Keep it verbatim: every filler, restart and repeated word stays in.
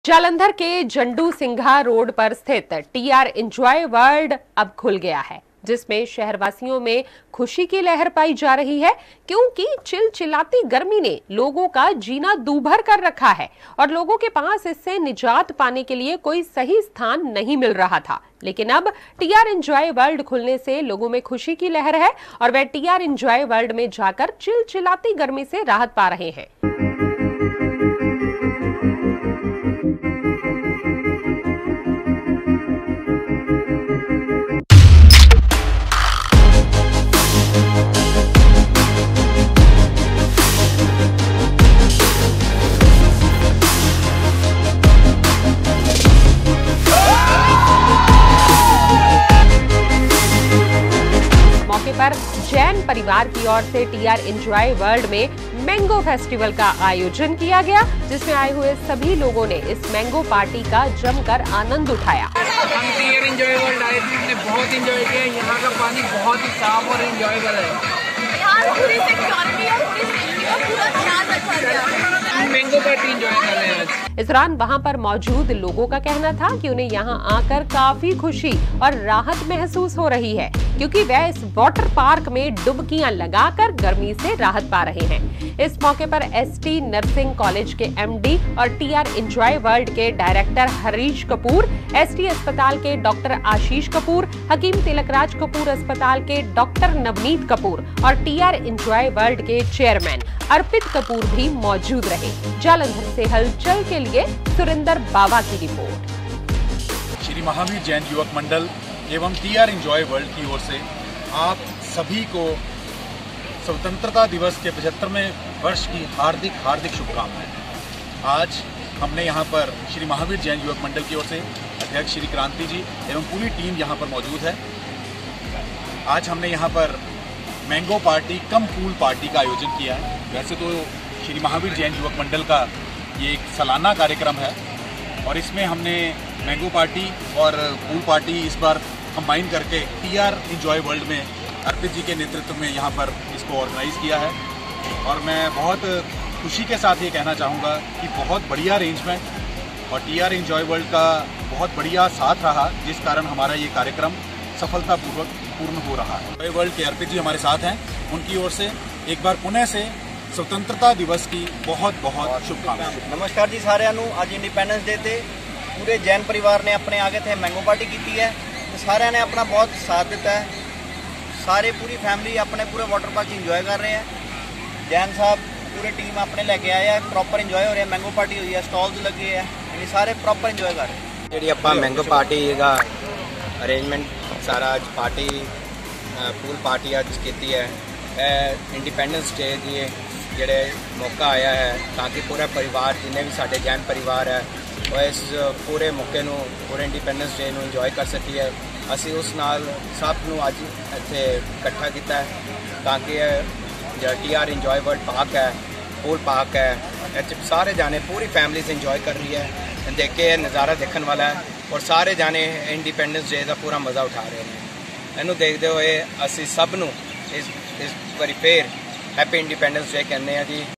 जालंधर के जंडू सिंघा रोड पर स्थित टीआर एंजॉय वर्ल्ड अब खुल गया है, जिसमें शहरवासियों में खुशी की लहर पाई जा रही है, क्योंकि चिलचिलाती गर्मी ने लोगों का जीना दूभर कर रखा है और लोगों के पास इससे निजात पाने के लिए कोई सही स्थान नहीं मिल रहा था। लेकिन अब टीआर एंजॉय वर्ल्ड खुलने से लोगों में खुशी की लहर है और वे टीआर एंजॉय वर्ल्ड में जाकर चिलचिलाती गर्मी से राहत पा रहे हैं। मौके पर जैन परिवार की ओर से टीआर एंजॉय वर्ल्ड में मैंगो फेस्टिवल का आयोजन किया गया, जिसमें आए हुए सभी लोगों ने इस मैंगो पार्टी का जमकर आनंद उठाया। हम टीआर एंजॉय वर्ल्ड आए थे, हमने बहुत एंजॉय किया। यहाँ का पानी बहुत ही साफ और एंजॉयबल है। यहाँ पूरी सिक्योरिटी और पूरी सेफ्टी का पूरा ख्याल रखा गया। मैंगो पार्टी एंजॉय कर रहे हैं। इस दौरान वहां पर मौजूद लोगों का कहना था कि उन्हें यहां आकर काफी खुशी और राहत महसूस हो रही है, क्योंकि वे इस वाटर पार्क में डुबकियां लगाकर गर्मी से राहत पा रहे हैं। इस मौके पर एसटी नर्सिंग कॉलेज के एमडी और टीआर एंजॉय वर्ल्ड के डायरेक्टर हरीश कपूर, एसटी अस्पताल के डॉक्टर आशीष कपूर, हकीम तिलकराज कपूर अस्पताल के डॉक्टर नवनीत कपूर और टीआर एंजॉय वर्ल्ड के चेयरमैन अर्पित कपूर भी मौजूद रहे। जालंधर से हलचल के लिए सुरेंद्र बाबा की रिपोर्ट। श्री महावीर जैन युवक मंडल एवं टीआर एंजॉय वर्ल्ड की ओर से आप सभी को स्वतंत्रता दिवस के पचहत्तरवें वर्ष की हार्दिक हार्दिक शुभकामनाएं। आज हमने यहाँ पर श्री महावीर जैन युवक मंडल की ओर से अध्यक्ष श्री क्रांति जी एवं पूरी टीम यहाँ पर मौजूद है। आज हमने यहाँ पर mango party cum pool party का आयोजन किया है। वैसे तो श्री महावीर जैन युवक मंडल का ये एक सालाना कार्यक्रम है और इसमें हमने मैंगो पार्टी और पूल पार्टी इस बार कंबाइन करके टीआर एंजॉय वर्ल्ड में अर्पित जी के नेतृत्व में यहाँ पर इसको ऑर्गेनाइज किया है। और मैं बहुत खुशी के साथ ये कहना चाहूँगा कि बहुत बढ़िया अरेंजमेंट और टीआर एंजॉय वर्ल्ड का बहुत बढ़िया साथ रहा, जिस कारण हमारा ये कार्यक्रम सफलतापूर्वक पूर्ण हो रहा है। वर्ल्ड के अर्पित जी हमारे साथ हैं, उनकी ओर से एक बार पुनः से स्वतंत्रता दिवस की बहुत बहुत शुभकामनाएं। नमस्कार जी सारिਆਂ ਨੂੰ। ਅੱਜ इंडिपेंडेंस डे ਤੇ पूरे जैन परिवार ने अपने आगे थे मैंगो पार्टी की है। सारे ने अपना बहुत साथ दिता है। सारे पूरी फैमिली अपने पूरे वाटर पार्क इंजॉय कर रहे हैं। जैन साहब पूरे टीम अपने लेके आए हैं, प्रॉपर इंजॉय हो रहा है। मैंगो पार्टी हुई है, स्टॉल्स लगे हैं, यानी सारे प्रॉपर इंजॉय कर रहे हैं। जी अपा मैंगो पार्टी का अरेंजमेंट सारा अज पार्टी पूल पार्टी अज की है। इंडिपेंडेंस डे की जेडे मौका आया है ताकि पूरा परिवार जिन्हें भी साढ़े जैन परिवार है वह इस पूरे मौके नूं पूरे इंडिपेंडेंस डे नूं इंजॉय कर सकीए। असी उस नाल सब नूं अज इत्थे इकट्ठा किया है ताकि जो टीआर एंजॉय वर्ल्ड पार्क है, पूल पार्क है, इत्थे सारे जाने पूरी फैमिली से इंजॉय कर रही है। देख के नज़ारा देखने वाला है और सारे जाने इंडिपेंडेंस डे का पूरा मज़ा उठा रहे हैं। इनू देखते हुए असी सब नूं इस इस बारी फिर हैप्पी इंडिपेंडेंस डे कहने हैं जी।